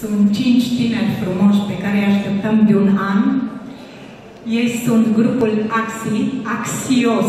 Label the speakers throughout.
Speaker 1: Sunt 5 tineri frumoși pe care îi așteptăm de un an. Ei sunt grupul Axios.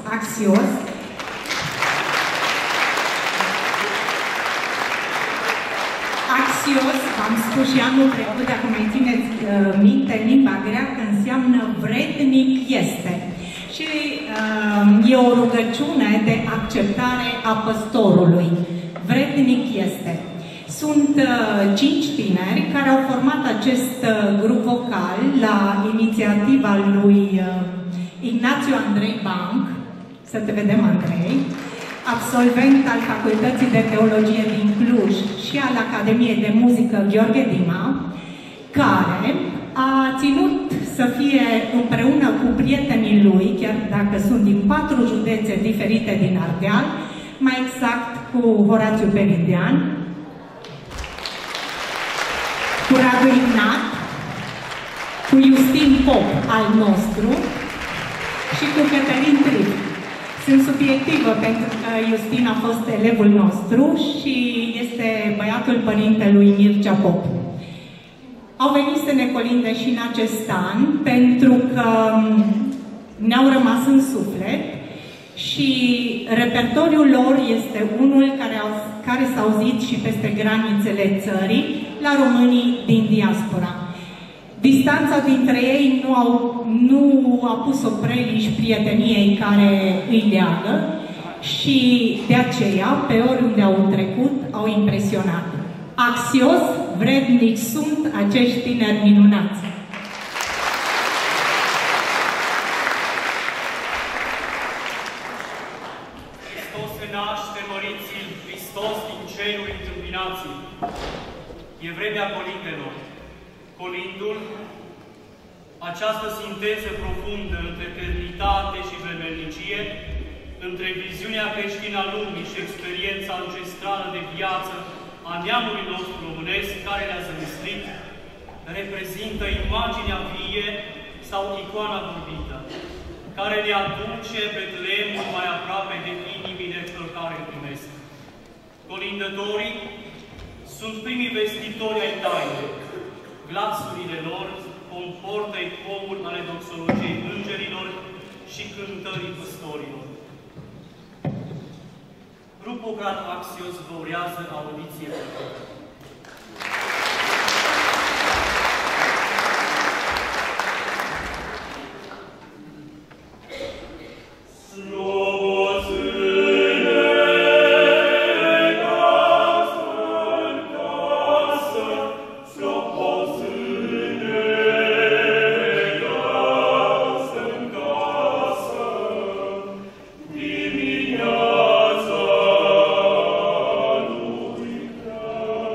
Speaker 1: Axios, v-am spus și anul trecut, dacă mai țineți minte, limba greacă înseamnă vrednic este. Și e o rugăciune de acceptare a păstorului. Vrednic este. Sunt 5 tineri care au format acest grup vocal la inițiativa lui Ignațiu Andrei Banc, să te vedem, Andrei, absolvent al Facultății de Teologie din Cluj și al Academiei de Muzică Gheorghe Dima, care a ținut să fie împreună cu prietenii lui, chiar dacă sunt din 4 județe diferite din Ardeal, mai exact cu Horațiu Peridean, cu Radu Ignat, cu Justin Pop al nostru și cu Cătălin Trip. Sunt subiectivă pentru că Justin a fost elevul nostru și este băiatul părintelui Mircea Pop. Au venit să ne colinde și în acest an pentru că ne-au rămas în suflet și repertoriul lor este unul care s-a auzit și peste granițele țării, la românii din diaspora. Distanța dintre ei nu a pus opreliș prieteniei care îi leagă și de aceea, pe oriunde au trecut, au impresionat. Axios, vrednici sunt acești tineri minunați.
Speaker 2: Hristos se naște, măriți-l, Hristos din cerul întâmpinați-l. E vremea colindelor. Colindul, această sinteză profundă între eternitate și vremelnicie, între viziunea creștină a lumii și experiența ancestrală de viață a neamului nostru românesc care ne-a zămislit, reprezintă imaginea vie sau icoana vorbită, care ne aduce Betleemul mai aproape de inimile celor care îl primesc. Colindătorii sunt primii vestitori ai tainei. Glasurile lor comportă ecomul ale doxologiei îngerilor și cântării păstorilor. Grupul Axios vă urează audiție.
Speaker 3: Dimineața lui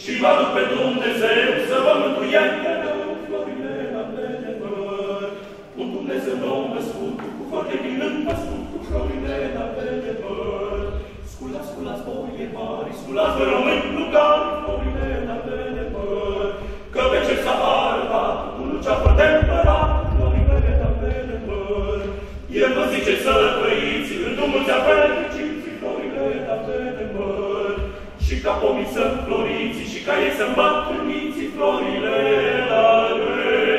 Speaker 3: și vă duc pe Dumnezeu să vă mântuiem pe nou florile la pelebăr. Un Dumnezeu nou născut, cu foarte bine născut, cu florile la pelebăr. Sculați, sculați, boie mari, sculați, vă români, lucari, florile la pelebăr. Că pe cer s-a arătat, un luceafăr de împărat, florile la pelebăr. El vă zice să trăiți, în mulțea fericiți, florile la pelebăr. Și ca pomii să floriți, și ca ei să îmbătrâniți, florile la pelebăr.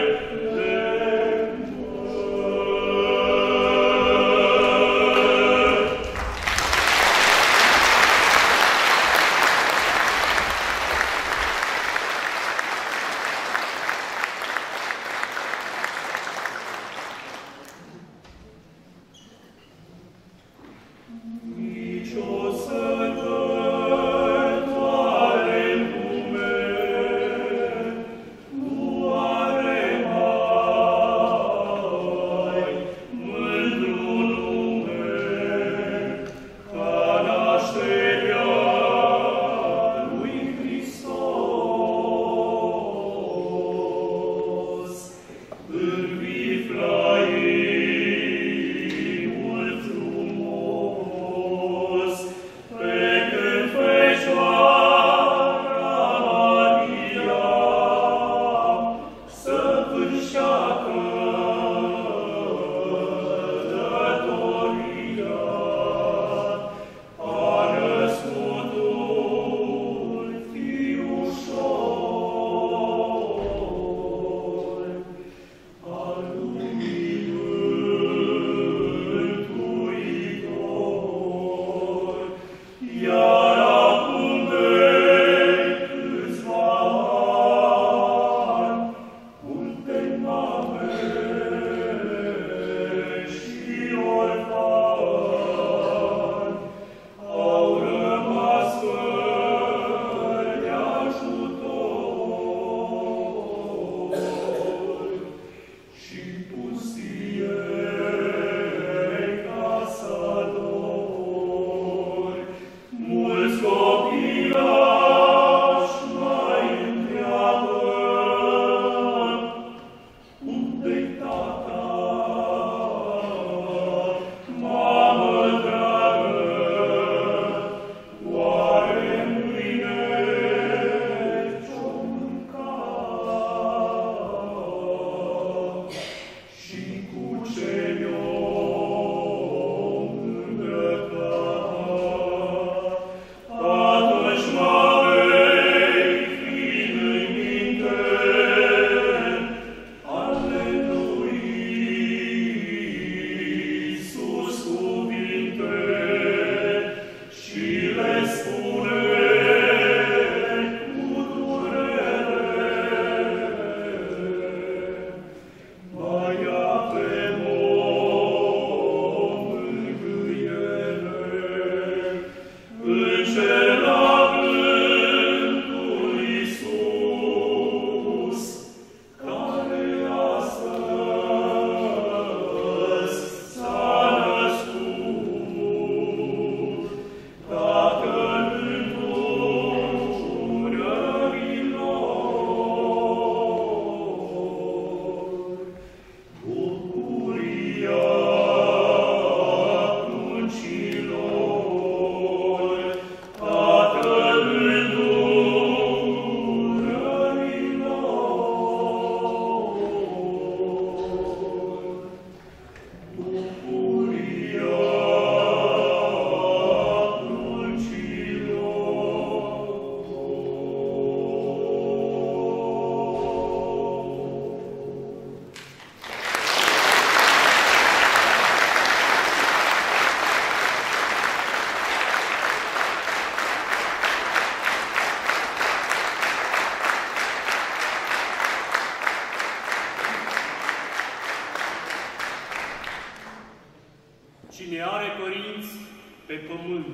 Speaker 2: Cine are părinți pe pământ,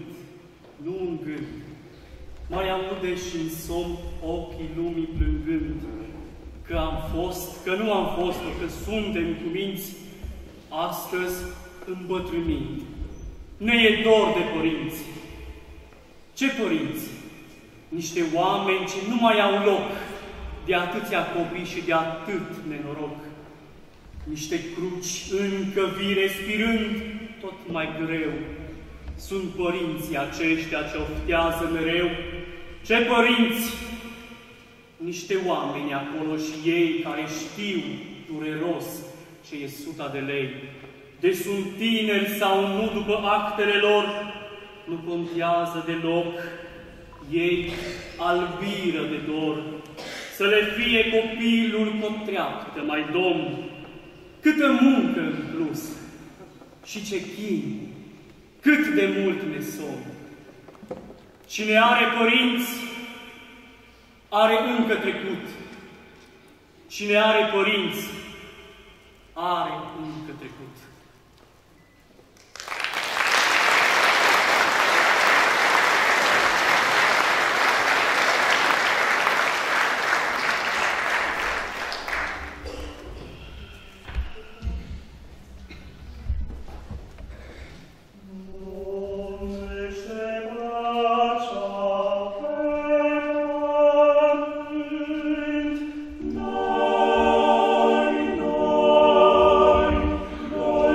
Speaker 2: nu în gând, mai aude și-n somn ochii lumii plângând, că am fost, că nu am fost, că suntem cuminți, astăzi îmbătrânind. Ne e dor de părinți. Ce părinți? niște oameni ce nu mai au loc de atâția copii și de atât nenoroc. Niște cruci încă vii respirând tot mai greu. Sunt părinții aceștia ce oftează mereu. Ce părinți? Niște oameni acolo și ei care știu dureros ce e 100 de lei. De sunt tineri sau nu după actele lor, nu contează deloc. Ei albiră de dor, să le fie copilul cu treaptă mai domn. Câtă muncă în plus și ce chin, cât de mult nesom. Cine are părinți, are încă trecut. Cine are părinți, are încă trecut.
Speaker 3: Noi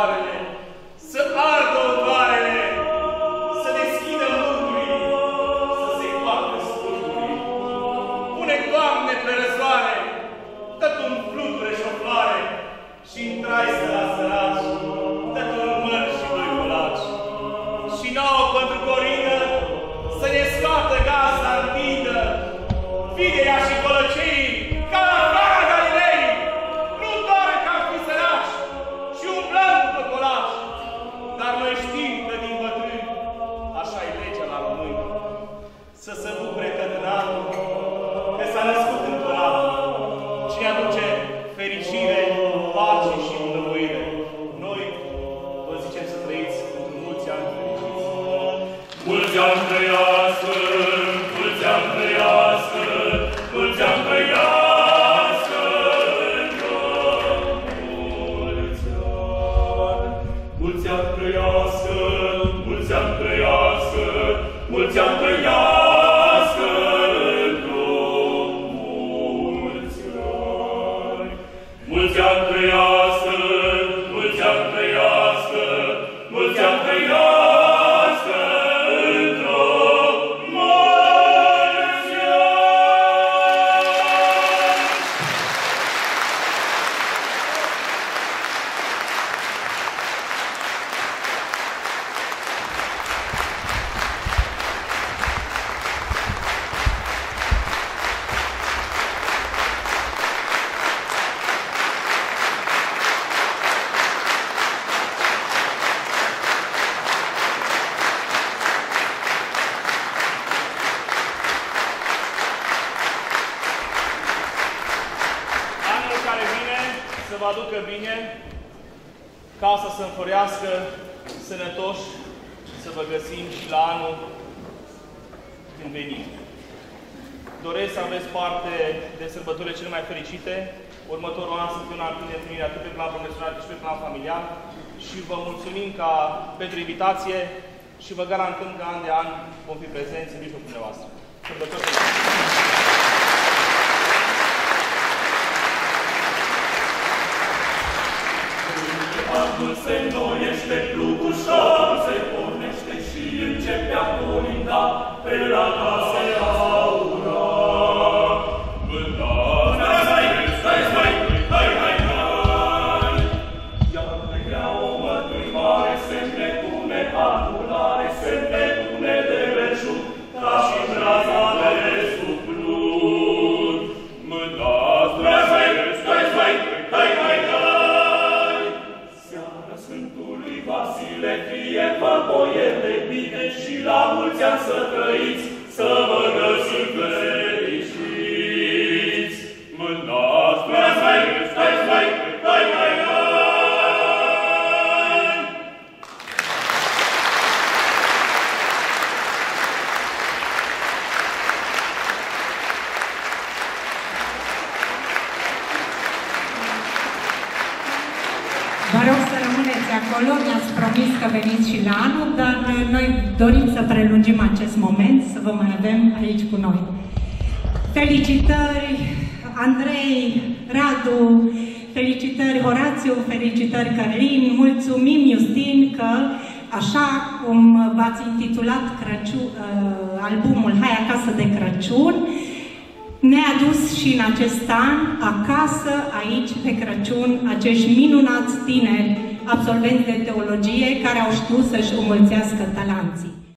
Speaker 3: soarele, să ardă ogoarele, să deschidă mungurii, să se facă stâlcurii. Pune, Doamne, pe răzoare, dă-tu un fluture și o floare, și-n trai să la săraci, dă-tu un măr și doi colaci. Și nouă pentru Corină, să ne scoată gazda întindă, viderea și colăcei, ca la cara Galilei, nu doar că am fi săraci și umblăm după colaci, dar noi știm că din bătrâni, așa-i legea la români, să se bucure cătănatul, că s-a născut într-o dată, cine aduce fericire, pace și bunăvoire. Noi vă zicem să trăiți într-un mulți ani fericiți.
Speaker 4: Mulți ani trăiască, mulți ani trăiască, mulți ani trăiască, încă mulți ani. Mulți ani trăiască, mulți ani trăiască, mulți ani trăiască, încă mulți ani. Mulți ani trăiască, mulți ani trăiască, mulți ani trăiască.
Speaker 3: Să vă aducă bine, casa să înflorească, sănătoși, să vă găsim și la anul când venim. Doresc să aveți parte de sărbătorile cele mai fericite, următorul an să fie un an plin de întâlniri atât pe plan profesional cât și pe plan familial și vă mulțumim pentru invitație și vă garantăm că an de an vom fi prezenți în mijlocul dumneavoastră. Sărbători fericite!
Speaker 4: Anul se înnoiește, plugușor se pornește și începe a colinda pe la case aura. Vântați, stai, hai! Iar pe grea o mături mare se împletune adunare, se împletune de belșug, ca și braza de sub brud. Vântați, stai, hai! Sfântului Vasile, fie vă voie de bine și la mulți ani să trăiți, să vă găsim fericiți. Mântați, stai, hai!
Speaker 1: Vă rog să rămâneți acolo, mi-ați promis că veniți și la anul, dar noi dorim să prelungim acest moment, să vă mai avem aici cu noi. Felicitări Andrei, Radu, felicitări Horațiu, felicitări Călin, mulțumim Justin că, așa cum v-ați intitulat albumul Hai acasă de Crăciun, ne-a adus și în acest an acasă, aici, pe Crăciun, acești minunați tineri absolvenți de teologie care au știut să-și înmulțească talanții.